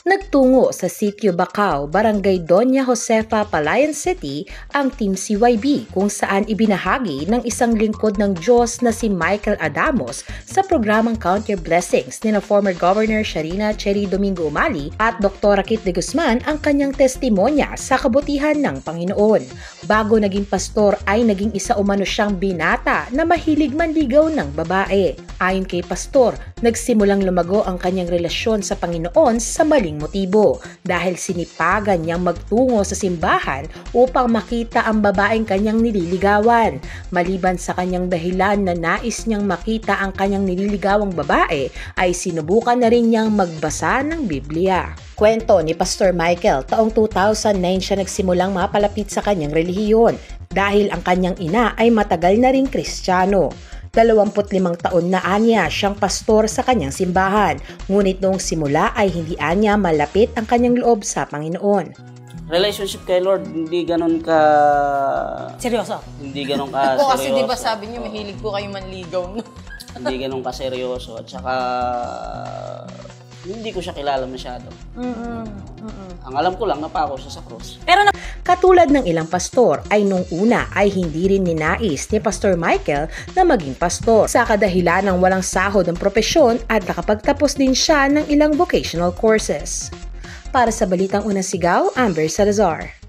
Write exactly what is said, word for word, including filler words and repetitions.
Nagtungo sa Sitio Bacau, Barangay Doña Josefa, Palayan City ang Team C Y B kung saan ibinahagi ng isang lingkod ng Diyos na si Michael Adamos sa programang Count Your Blessings ni na former Governor Sharina Cherry Domingo Umali at Doktora Kit de Guzman ang kanyang testimonya sa kabutihan ng Panginoon. Bago naging pastor ay naging isa umano siyang binata na mahilig manligaw ng babae. Ayon kay pastor, nagsimulang lumago ang kanyang relasyon sa Panginoon sa maling motibo dahil sinipagan niyang magtungo sa simbahan upang makita ang babaeng kanyang nililigawan. Maliban sa kanyang dahilan na nais niyang makita ang kanyang nililigawang babae, ay sinubukan na rin niyang magbasa ng Biblia. Kwento ni Pastor Michael, taong two thousand nine siya nagsimulang mapalapit sa kanyang relihiyon dahil ang kanyang ina ay matagal na ring Kristiyano. Dalawamput limang taon na anya siyang pastor sa kanyang simbahan, ngunit noong simula ay hindi anya malapit ang kanyang loob sa Panginoon. Relationship kay Lord, hindi ganun ka... Seryoso? Hindi ganun ka seryoso. Ako kasi di ba sabi niyo mahilig po kayo manligaw. Hindi ganun ka seryoso at saka hindi ko siya kilala masyado. Mm-mm. Mm-mm. Ang alam ko lang, napako siya sa cross. Pero na- Katulad ng ilang pastor ay nung una ay hindi rin ninais ni Pastor Michael na maging pastor sa kadahilan ng walang sahod ng propesyon at nakapagtapos din siya ng ilang vocational courses. Para sa Balitang Unang Sigaw, Amber Salazar.